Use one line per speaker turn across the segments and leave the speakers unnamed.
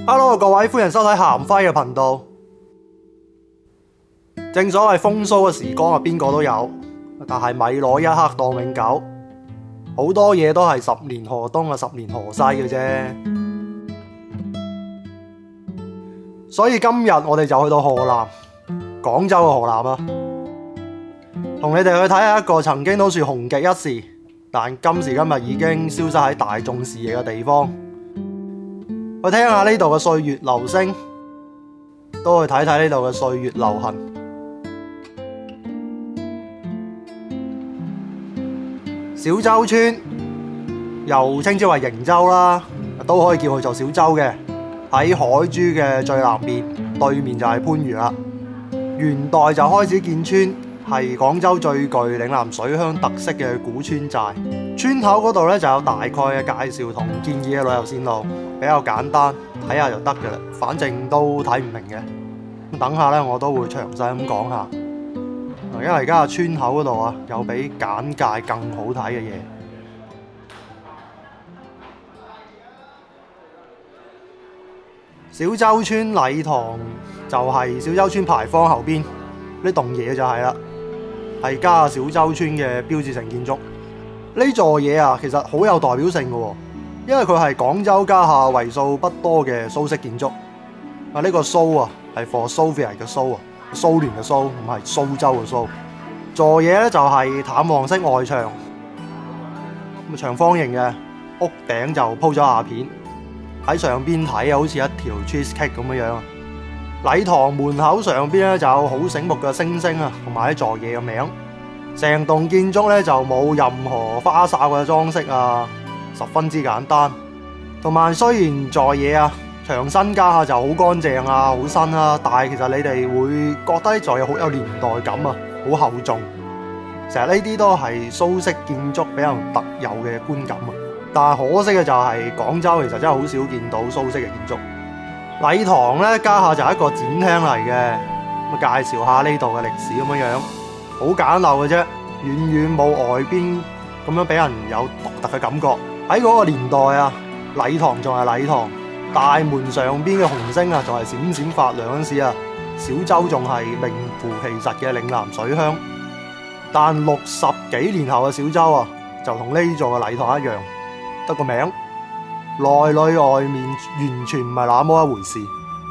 Hello， 各位歡迎收睇鹹輝嘅頻道。正所謂風騷嘅時光啊，邊個都有，但係咪攞一刻當永久。好多嘢都係十年河東啊，十年河西嘅啫。所以今日我哋就去到河南，廣州嘅河南啊，同你哋去睇下一個曾經都算紅極一時，但今時今日已經消失喺大眾視野嘅地方。去聽下呢度嘅歲月留聲，都去睇睇呢度嘅歲月流行。小洲村又稱之為營洲啦，都可以叫佢做小洲嘅。喺海珠嘅最南邊，對面就係番禺啦。元代就開始建村，係廣州最具嶺南水鄉特色嘅古村寨。村口嗰度咧就有大概嘅介紹同建議嘅旅遊線路，比較簡單，睇下就得嘅啦。反正都睇唔明嘅，咁等下咧我都會詳細咁講下。因為而家村口嗰度啊，有比簡介更好睇嘅嘢。小洲村禮堂就係小洲村牌坊後邊呢棟嘢就係啦，係家下小洲村嘅標誌性建築。呢座嘢啊，其實好有代表性嘅，因為佢係廣州家下為數不多嘅蘇式建築。啊，呢個蘇啊係 for Soviet 嘅蘇啊，蘇聯嘅蘇，唔係蘇州嘅蘇。座嘢咧就係淡黃色外牆，咁長方形嘅，屋頂就鋪咗瓦片。喺上邊睇啊，好似一條 cheese cake 咁樣樣。禮堂門口上邊咧就有好醒目嘅星星啊，同埋啲座嘢嘅名。成棟建築咧就冇任何花哨嘅裝飾啊，十分之簡單。同埋雖然座嘢啊牆身家下就好乾淨啊，好新啊，但係其實你哋會覺得呢座嘢好有年代感啊，好厚重。成日呢啲都係蘇式建築比較特有嘅觀感啊。但係可惜嘅就係廣州其實真係好少見到蘇式嘅建築。禮堂咧家下就係一個展廳嚟嘅，咁介紹下呢度嘅歷史咁樣樣，好簡陋嘅啫，遠遠冇外邊咁樣俾人有獨特嘅感覺。喺嗰個年代啊，禮堂仲係禮堂，大門上邊嘅紅星啊仲係閃閃發亮嗰陣時啊，小洲仲係名副其實嘅嶺南水鄉。但60幾年後嘅小洲啊，就同呢座嘅禮堂一樣，得個名，內裏外面完全唔係那麼一回事。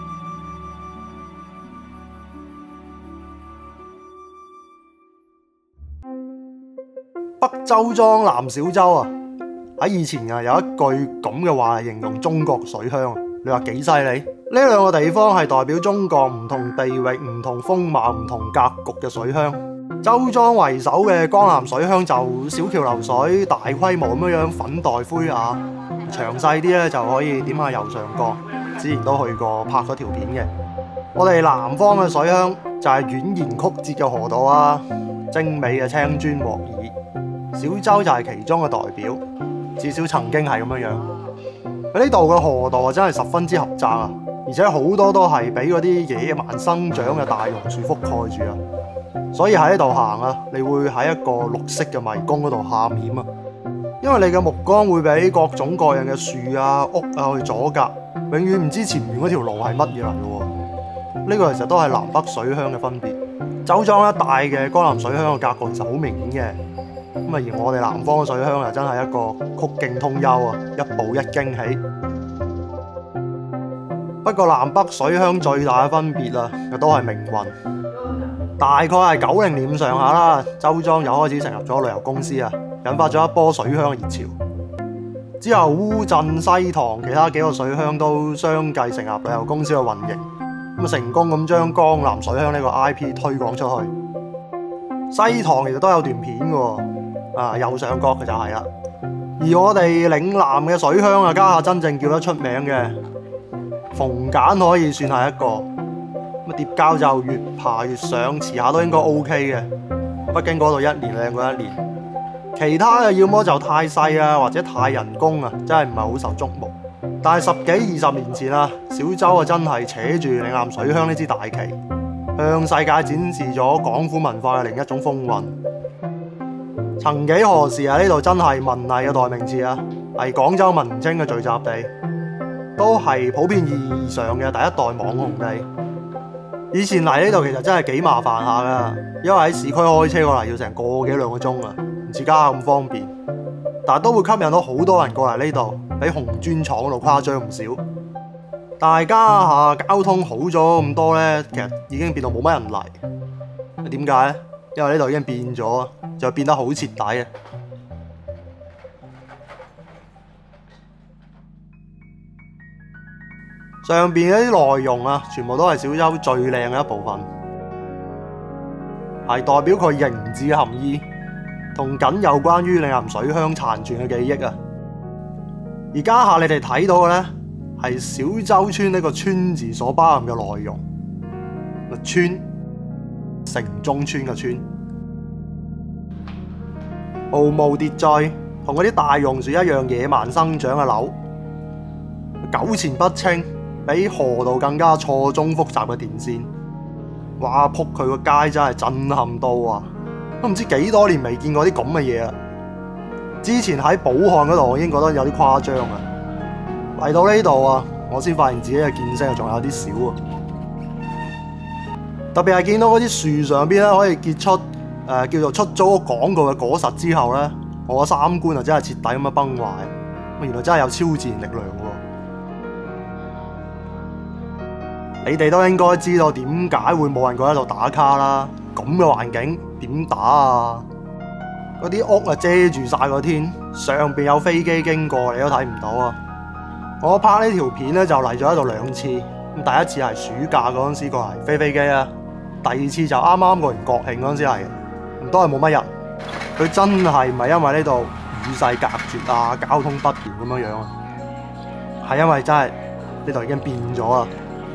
北周莊南小洲啊，喺以前啊有一句咁嘅話嚟形容中國水鄉，你話幾犀利？呢兩個地方係代表中國唔同地域、唔同風貌、唔同格局嘅水鄉。周莊為首嘅江南水鄉就小橋流水，大規模咁樣粉黛灰雅。詳細啲咧就可以點下右上角，之前都去過拍咗條片嘅。我哋南方嘅水鄉就係蜿蜒曲折嘅河道啊，精美嘅青磚鑊耳。小洲就係其中嘅代表，至少曾經係咁樣樣。喺呢度嘅河道真係十分之狹窄啊，而且好多都係俾嗰啲野蠻生長嘅大榕樹覆蓋住啊。所以喺呢度行啊，你會喺一個綠色嘅迷宮嗰度喊險啊，因為你嘅目光會俾各種各樣嘅樹啊、屋啊去阻隔，永遠唔知前面嗰條路係乜嘢嚟嘅。呢個其實都係南北水鄉嘅分別。周莊一帶嘅江南水鄉嘅格局其實好明顯嘅，咁啊而我哋南方嘅水鄉啊，真係一個曲徑通幽啊，一步一驚喜。不過南北水鄉最大嘅分別啊，都係命運。大概係90年咁上下啦，周莊又開始成立咗旅遊公司啊，引發咗一波水鄉嘅熱潮。之後烏鎮、西塘其他幾個水鄉都相繼成立旅遊公司去運營，咁成功咁將江南水鄉呢個 IP 推廣出去。西塘其實都有段片嘅，啊右上角嘅就係啦。而我哋嶺南嘅水鄉啊，家下真正叫得出名嘅，逢簡可以算係一個。疊膠就越爬越上，遲下都應該 OK 嘅。畢竟嗰度一年靚過一年。其他嘅要麼就太細啊，或者太人工啊，真係唔係好受矚目。但係10幾20年前啊，小洲啊真係扯住嶺南水鄉呢支大旗，向世界展示咗廣府文化嘅另一種風韻。曾幾何時啊，呢度真係文藝嘅代名詞啊，係廣州文青嘅聚集地。 都係普遍意義上嘅第一代網紅地。以前嚟呢度其實真係幾麻煩下噶，因為喺市區開車過嚟要成個幾兩個鐘啊，唔似家下咁方便。但係都會吸引到好多人過嚟呢度，比紅磚廠嗰度誇張唔少。大家下交通好咗咁多呢，其實已經變到冇乜人嚟。點解呢？因為呢度已經變咗，就變得好徹底啊！上邊嗰啲內容啊，全部都係小洲最靚嘅一部分，係代表佢形字嘅含義，同緊有關於嶺南水鄉殘存嘅記憶啊！而家下你哋睇到嘅呢，係小洲村呢個村字所包含嘅內容。個村，城中村嘅村，毫無秩序，同嗰啲大榕樹一樣野蠻生長嘅樓，糾纏不清，比河道更加錯綜複雜嘅電線。哇！撲佢個街真係震撼到啊！都唔知幾多年未見過啲咁嘅嘢啦。之前喺寶漢嗰度，我已經覺得有啲誇張啊。嚟到呢度啊，我先發現自己嘅見識仲有啲少啊。特別係見到嗰啲樹上邊咧可以結出叫做出租屋廣告嘅果實之後咧，我嘅三觀啊真係徹底咁樣崩壞。原來真係有超自然力量喎！你哋都應該知道點解會冇人過喺度打卡啦。咁嘅環境點打啊？嗰啲屋啊遮住晒個天，上邊有飛機經過，你都睇唔到啊！我拍呢條片咧就嚟咗喺度2次，咁第一次係暑假嗰陣時過嚟飛飛機啊，第二次就啱啱過完國慶嗰陣時嚟，都係冇乜人。佢真係唔係因為呢度與世隔絕啊、交通不便咁樣啊，係因為真係呢度已經變咗啦。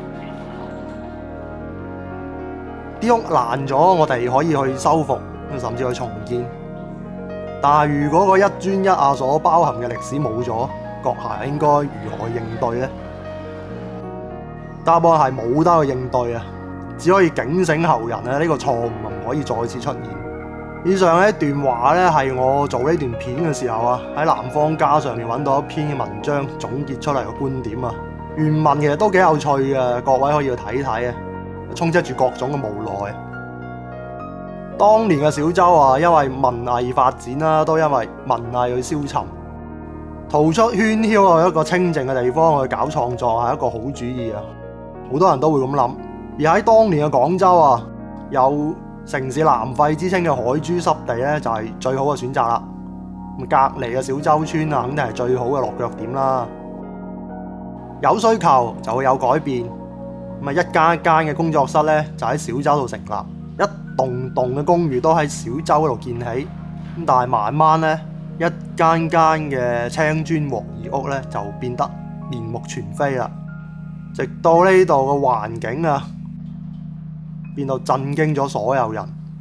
啲屋爛咗，我哋可以去修復，甚至去重建。但係如果個一磚一瓦所包含嘅歷史冇咗，閣下應該如何應對呢？答案係冇得去應對啊，只可以警醒後人啊！呢個錯誤唔可以再次出現。以上呢一段話呢，係我做呢段片嘅時候啊，喺南方家上面揾到一篇嘅文章總結出嚟嘅觀點啊。原文其實都幾有趣嘅，各位可以去睇睇啊。充斥住各種嘅無奈。當年嘅小洲啊，因為文藝發展啦，都因為文藝去消沉，逃出喧囂去一個清靜嘅地方去搞創作係一個好主意啊！好多人都會咁諗。而喺當年嘅廣州啊，有城市南肺之稱嘅海珠濕地咧，就係最好嘅選擇啦。咁隔離嘅小洲村啊，肯定係最好嘅落腳點啦。有需求就會有改變。咁啊，一間一間嘅工作室咧，就喺小洲度成立，一棟棟嘅公寓都喺小洲嗰度建起。咁但係慢慢咧，一間間嘅青磚和宜屋咧，就變得面目全非啦。直到呢度嘅環境啊，變到震驚咗所有人。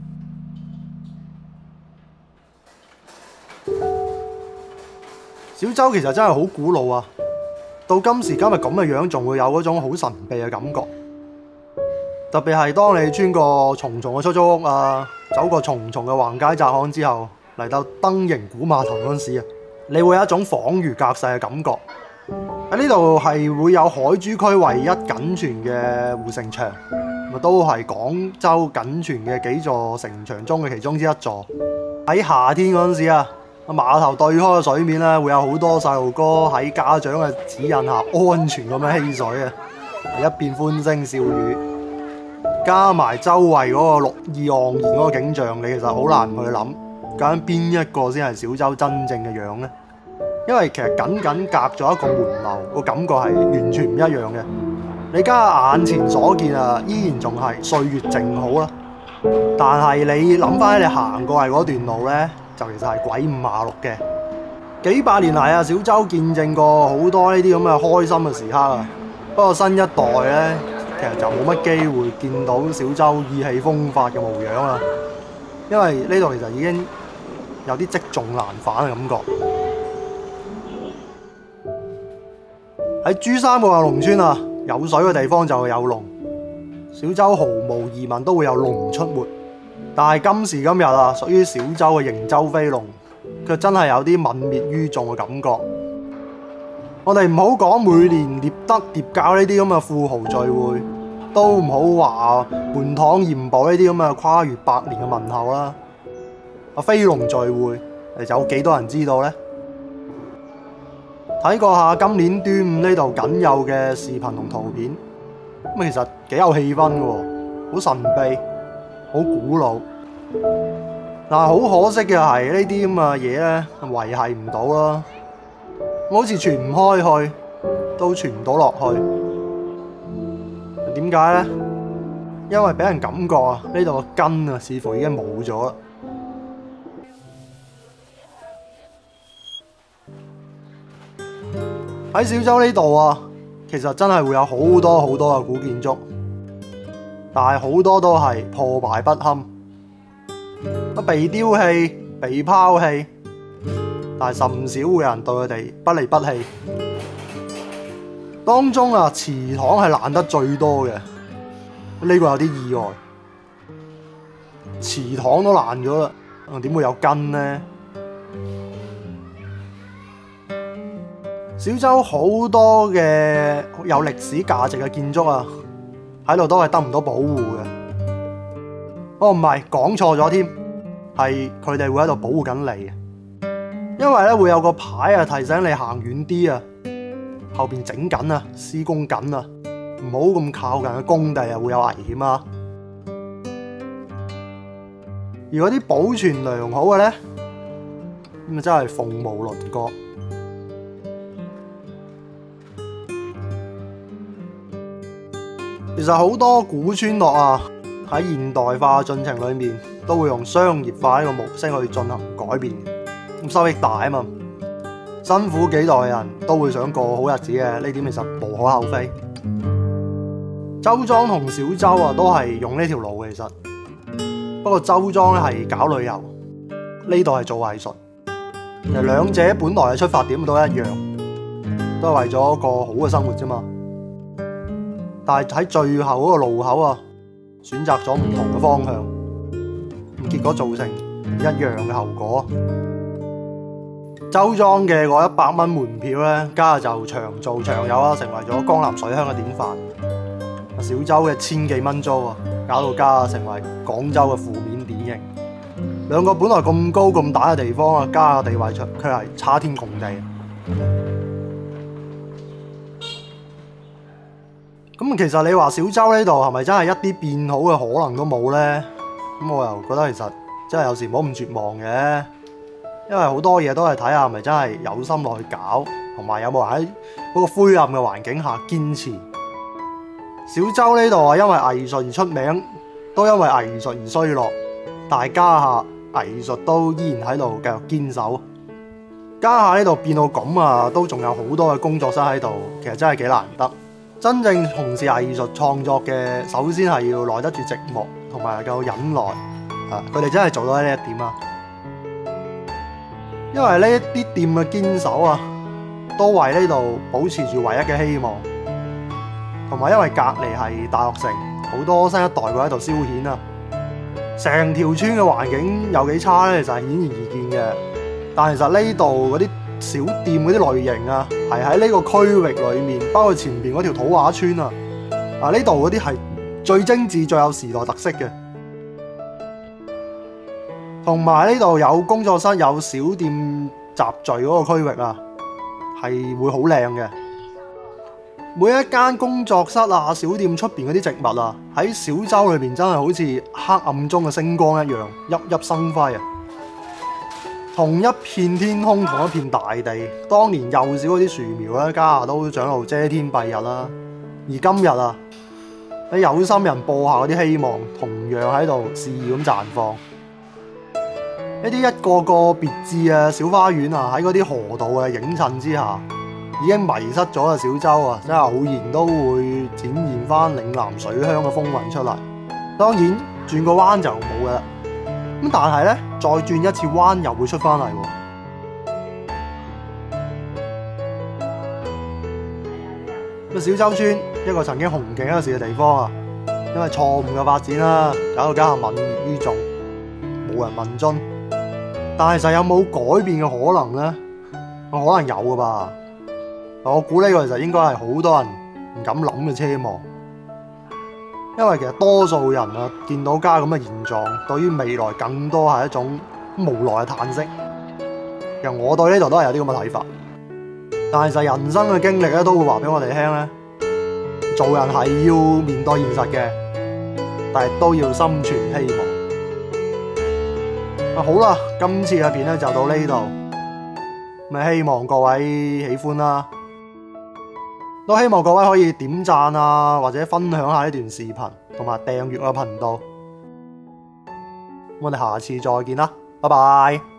小洲其實真係好古老啊！到今時今日咁嘅樣，仲會有嗰種好神秘嘅感覺。特別係當你穿過重重嘅出租屋啊，走過重重嘅橫街窄巷之後，嚟到燈形古碼頭嗰陣時啊，你會有一種恍如隔世嘅感覺。喺呢度係會有海珠區唯一僅存嘅護城牆，都係廣州僅存嘅幾座城牆中嘅其中之一座。喺夏天嗰陣時啊，碼頭對開嘅水面咧，會有好多細路哥喺家長嘅指引下安全咁樣嬉水啊，一片歡聲笑語，加埋周圍嗰個綠意盎然嗰個景象，你其實好難去諗究竟邊一個先係小洲真正嘅樣呢？因為其實僅僅隔咗一個門樓，個感覺係完全唔一樣嘅。你而家眼前所見啊，依然仲係歲月靜好啦。但係你諗翻起你行過嚟嗰段路呢，就其實係鬼五馬六嘅。幾百年嚟啊，小洲見證過好多呢啲咁嘅開心嘅時刻啊。不過新一代呢，其實就冇乜機會見到小洲意氣風發嘅模樣啦。因為呢度其實已經有啲積重難返嘅感覺。喺珠三角嘅農村啊，有水嘅地方就會有龍。小洲毫無疑問都會有龍出沒，但係今時今日啊，屬於小洲嘅瀛洲飛龍，卻真係有啲泯滅於眾嘅感覺。 我哋唔好講每年獵德獵教呢啲咁嘅富豪聚會，都唔好話滿堂鹽寶呢啲咁嘅跨越百年嘅問候啦。飛龍聚會有幾多人知道呢？睇過下今年端午呢度僅有嘅視頻同圖片，咁其實幾有氣氛嘅，好神秘，好古老。但係好可惜嘅係呢啲咁嘅嘢咧，維繫唔到啦。好似傳唔開去，都傳唔到落去。點解呢？因為俾人感覺啊，呢度個根啊，似乎已經冇咗啦。喺小洲呢度啊，其實真係會有好多好多嘅古建築，但係好多都係破敗不堪，被丟棄、被拋棄，但係甚少會有人對佢哋不離不棄。當中啊，祠堂係爛得最多嘅，呢個有啲意外。祠堂都爛咗啦，點會有根呢？小洲好多嘅有歷史價值嘅建築啊，喺度都係得唔到保護嘅。哦，唔係，講錯咗添，係佢哋會喺度保護緊你。因為咧會有個牌啊，提醒你行遠啲啊，後邊整緊啊，施工緊啊，唔好咁靠近嘅工地啊，會有危險啊。而嗰啲保存良好嘅咧，咁啊真係鳳毛麟角。其實好多古村落啊，喺現代化進程裏面，都會用商業化呢個模式去進行改變，咁收益大啊嘛，辛苦幾代人都會想過好日子嘅，呢點其實無可厚非。周莊同小洲啊，都係用呢條路其實，不過周莊咧係搞旅遊，呢度係做藝術，其實兩者本來嘅出發點都一樣，都係為咗過好嘅生活啫嘛。但係喺最後嗰個路口啊，選擇咗唔同嘅方向，結果造成唔一樣嘅後果。周莊嘅嗰100蚊門票咧，家下就長做長有啦，成為咗江南水鄉嘅典範。小洲嘅1000幾蚊租啊，搞到家下成為廣州嘅負面典型。兩個本來咁高咁大嘅地方啊，家下地位卻係差天共地。咁其實你話小洲呢度係咪真係一啲變好嘅可能都冇呢？咁我又覺得其實真係有時唔好咁絕望嘅，因為好多嘢都係睇下係咪真係有心落去搞，同埋有冇人喺嗰個灰暗嘅環境下堅持。小洲呢度啊，因為藝術而出名，都因為藝術而衰落，但係家下藝術都依然喺度繼續堅守。家下呢度變到咁啊，都仲有好多嘅工作室喺度，其實真係幾難得。真正從事藝術創作嘅，首先係要耐得住寂寞，同埋夠忍耐。佢哋真係做到呢一點啊！因為呢啲店嘅堅守啊，都為呢度保持住唯一嘅希望。同埋因為隔離係大學城，好多新一代會喺度消遣啊。成條村嘅環境有幾差咧，就係顯而易見嘅。但其實呢度嗰啲小店嗰啲類型啊，係喺呢個區域裏面，包括前邊嗰條土話村啊，呢度嗰啲係最精緻、最有時代特色嘅。同埋呢度有工作室、有小店集聚嗰個區域啊，係會好靚嘅。每一間工作室啊、小店出邊嗰啲植物啊，喺小洲裏邊真係好似黑暗中嘅星光一樣，熠熠生輝啊！同一片天空，同一片大地，當年幼小嗰啲樹苗咧，家下都長到遮天蔽日啦。而今日啊，喺有心人播下嗰啲希望，同樣喺度肆意咁綻放。呢啲一個個別致嘅小花園啊，喺嗰啲河道嘅映襯之下，已經迷失咗嘅小洲啊，真係偶然都會展現翻嶺南水鄉嘅風韻出嚟。當然轉個彎就冇噶啦。咁但係咧，再轉一次彎又會出翻嚟喎。咁小洲村一個曾經紅極一時嘅地方啊，因為錯誤嘅發展啦，搞到家下泯滅於眾，冇人問津。但係實有冇改變嘅可能呢？可能有噶吧。 我估呢個其實應該係好多人唔敢諗嘅奢望，因為其實多數人啊見到家咁嘅現狀，對於未來更多係一種無奈嘅嘆息。其實我對呢度都係有啲咁嘅睇法，但係其實人生嘅經歷咧都會話俾我哋聽咧，做人係要面對現實嘅，但係都要心存希望。好啦，今次嘅片咧就到呢度，咪希望各位喜歡啦，都希望各位可以點讚啊，或者分享下呢段視頻，同埋訂閱我嘅頻道。我哋下次再見啦，拜拜。